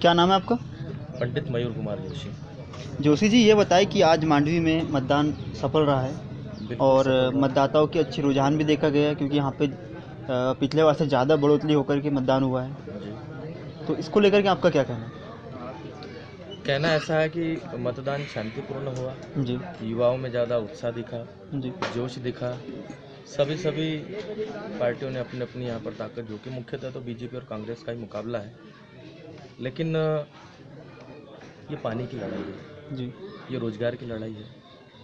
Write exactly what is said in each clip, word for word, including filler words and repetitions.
क्या नाम है आपका? पंडित मयूर कुमार जोशी। जोशी जी, ये बताएं कि आज मांडवी में मतदान सफल रहा है और मतदाताओं की अच्छी रुझान भी देखा गया है, क्योंकि यहाँ पे अ, पिछले बार से ज़्यादा बढ़ोतरी होकर के मतदान हुआ है। जी। तो इसको लेकर के आपका क्या कहना है? कहना ऐसा है कि मतदान शांतिपूर्ण हुआ। जी युवाओं में ज़्यादा उत्साह दिखा, जी जोश दिखा। सभी सभी पार्टियों ने अपनी अपनी यहाँ पर ताकत झोंकी। मुख्यतः तो बीजेपी और कांग्रेस का ही मुकाबला है, लेकिन ये पानी की लड़ाई है जी ये रोजगार की लड़ाई है,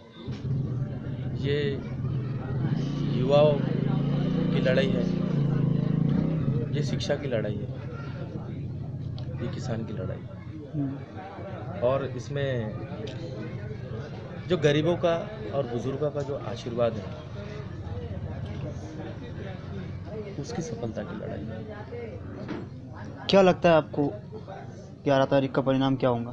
ये युवाओं की लड़ाई है, ये शिक्षा की लड़ाई है, ये किसान की लड़ाई है। और इसमें जो गरीबों का और बुजुर्गों का जो आशीर्वाद है, उसकी सफलता की लड़ाई है। क्या लगता है आपको ग्यारह तारीख का परिणाम क्या होगा?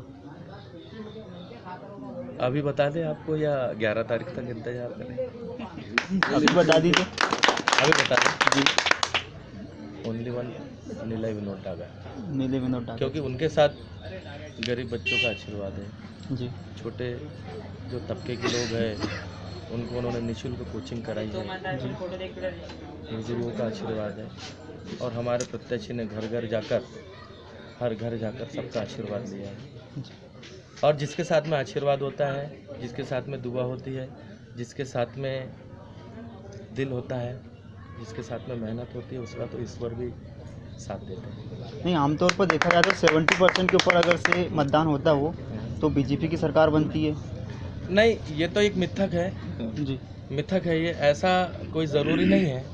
अभी बता दें आपको या ग्यारह तारीख तक इंतजार करें? अभी बता दीजिए। अभी बता दें ji. Only one Neela Vinod Daga, नीले विनोद डागा, क्योंकि उनके साथ गरीब बच्चों का आशीर्वाद है। जी छोटे जो तबके के लोग हैं उनको उन्होंने निःशुल्क कोचिंग कराई है। जी बुजुर्गों का आशीर्वाद है, और हमारे प्रत्याशी ने घर घर जाकर हर घर जाकर सबका आशीर्वाद लिया है। और जिसके साथ में आशीर्वाद होता है, जिसके साथ में दुआ होती है, जिसके साथ में दिल होता है, जिसके साथ में मेहनत होती है, उसका तो ईश्वर भी साथ देते हैं। नहीं, आमतौर पर देखा जाता है सेवेंटी परसेंट के ऊपर अगर से मतदान होता हो तो बीजेपी की सरकार बनती है। नहीं, ये तो एक मिथक है जी मिथक है ये, ऐसा कोई ज़रूरी नहीं है।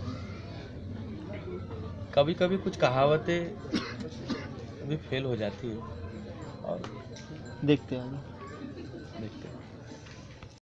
कभी कभी कुछ कहावतें भी फेल हो जाती है, और देखते हैं आगे।